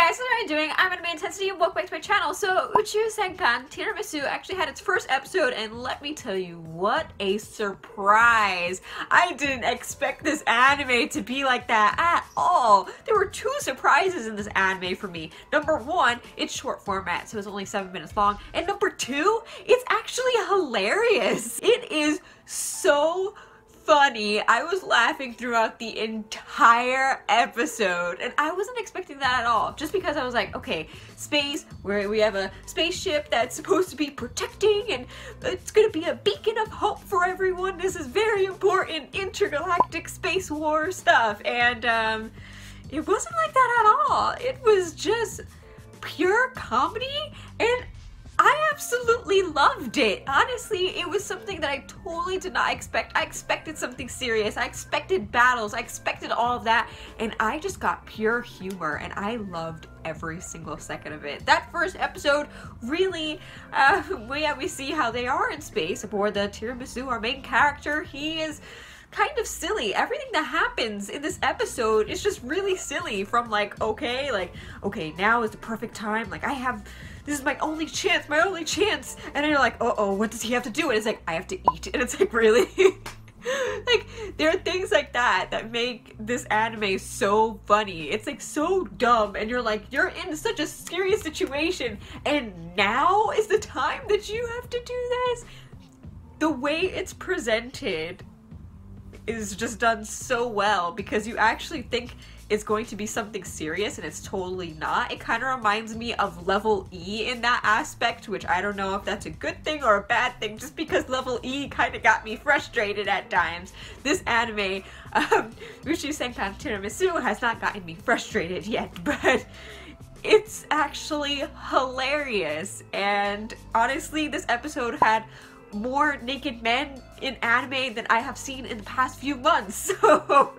guys, so what I'm doing, I'm Anime Intensity and welcome back to my channel. So, Uchuu Senkan Tiramisu actually had its first episode, and let me tell you, what a surprise! I didn't expect this anime to be like that at all. There were two surprises in this anime for me. Number one, it's short format, so it's only 7 minutes long. And number two, it's actually hilarious. It is so funny. I was laughing throughout the entire episode, and I wasn't expecting that at all. Just because I was like, okay, space, where we have a spaceship that's supposed to be protecting, and it's gonna be a beacon of hope for everyone. This is very important intergalactic space war stuff, and it wasn't like that at all. It was just pure comedy, and I absolutely loved it. Honestly, it was something that I totally did not expect. I expected something serious. I expected battles. I expected all of that. And I just got pure humor, and I loved every single second of it. That first episode really, we see how they are in space aboard the Tiramisu. Our main character, he is kind of silly. Everything that happens in this episode is just really silly. From like, okay, now is the perfect time. Like, this is my only chance, and then you're like, uh-oh, what does he have to do? And it's like, I have to eat. And it's like, really? Like, there are things like that that make this anime so funny. It's like so dumb, and you're like, you're in such a serious situation, and now is the time that you have to do this? The way it's presented is just done so well, because you actually think it's going to be something serious, and it's totally not. It kind of reminds me of Level E in that aspect, which I don't know if that's a good thing or a bad thing, just because Level E kind of got me frustrated at times. This anime, Uchuu Senkan Tiramisu, has not gotten me frustrated yet, but it's actually hilarious. And honestly, this episode had more naked men in anime than I have seen in the past few months, so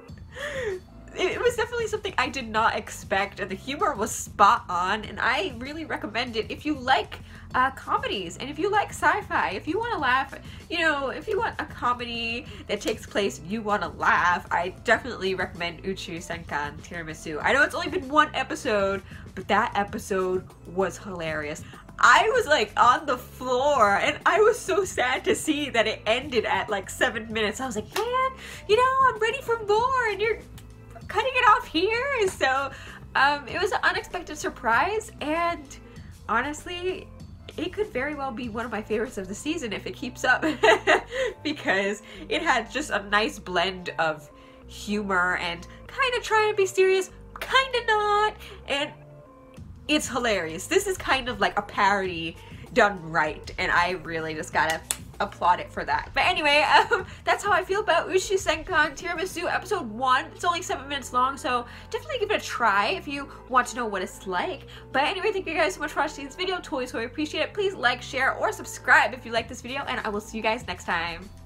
it was definitely something I did not expect, and the humor was spot on, and I really recommend it if you like comedies, and if you like sci-fi, if you want to laugh, you know, if you want a comedy that takes place and you want to laugh, I definitely recommend Uchuu Senkan Tiramisu. I know it's only been one episode, but that episode was hilarious. I was like on the floor, and I was so sad to see that it ended at like 7 minutes. I was like, man, you know, I'm ready for more, and you're cutting it off here. So it was an unexpected surprise, and honestly, it could very well be one of my favorites of the season if it keeps up, because it had just a nice blend of humor and kind of trying to be serious, kind of not, and it's hilarious. This is kind of like a parody done right, and I really just gotta applaud it for that. But anyway, that's how I feel about Uchuu Senkan Tiramisu episode 1. It's only 7 minutes long, so definitely give it a try if you want to know what it's like. But anyway, thank you guys so much for watching this video. Totally appreciate it. Please like, share, or subscribe if you like this video, and I will see you guys next time.